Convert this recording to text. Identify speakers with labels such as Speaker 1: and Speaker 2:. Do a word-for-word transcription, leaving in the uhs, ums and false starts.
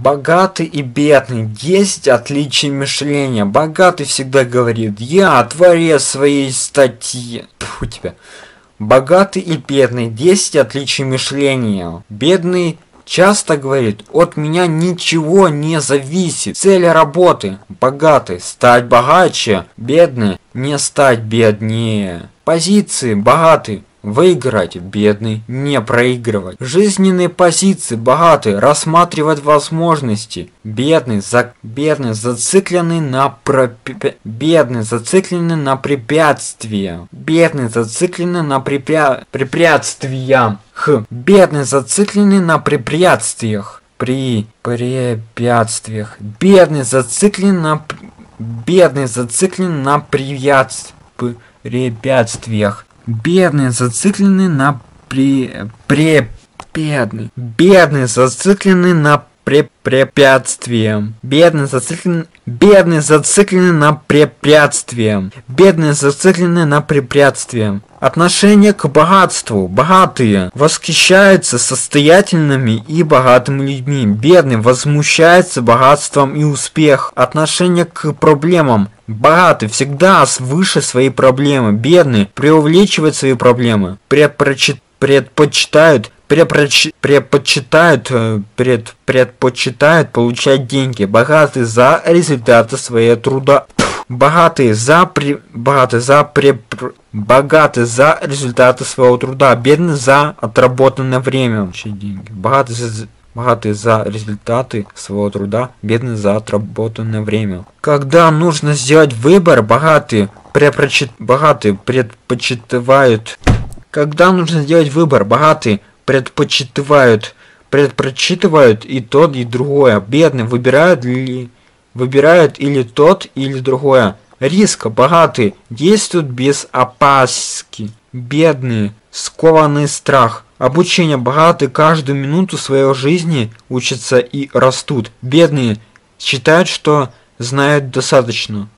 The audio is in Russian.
Speaker 1: Богатый и бедный. десять отличий мышления. Богатый всегда говорит: я творец своей статьи. Фу тебя. Богатый и бедный. десять отличий мышления. Бедный часто говорит: от меня ничего не зависит. Цель работы. Богатый — стать богаче. Бедный — не стать беднее. Позиции. Богатый — выиграть, бедный — не проигрывать. Жизненные позиции. Богатый — рассматривать возможности. Бедный, за... бедный зацикленный на про... бедный зацикленный на препятствия. Бедный зацикленный на препя... препятствия. Х. Бедный зацикленный на препятствиях. При препятствиях. Бедный зациклен на бедный зациклен на препятствиях. Бедный зацикленный на при... пре... бедный. Бедный зацикленный на пре... препятствием. Бедный зацикленный... Бедный зацикленный на препятствием. Бедный зацикленный на препятствием. Отношение к богатству. Богатые восхищаются состоятельными и богатыми людьми. Бедный возмущается богатством и успехом. Отношение к проблемам. Богатый всегда выше своей проблемы. Бедный преувеличивает свои проблемы. Предпочитает предпочитают Предпоч... предпочитают, пред... предпочитают получать деньги. Богатые за результаты своего труда. Богатые за при... богатые за при... богатые за результаты своего труда. Бедные за отработанное время. Деньги. Богатые за... богатые за результаты своего труда. Бедные за отработанное время. Когда нужно сделать выбор, богатые предпочит... богатые предпочитают. Когда нужно сделать выбор, богатые предпочитывают, предпочитывают и тот, и другое. Бедные выбирают ли, выбирают или тот, или другое. Риск. Богатые действуют без опаски. Бедные скованный страх. Обучение. Богатые каждую минуту своей жизни учатся и растут. Бедные считают, что знают достаточно.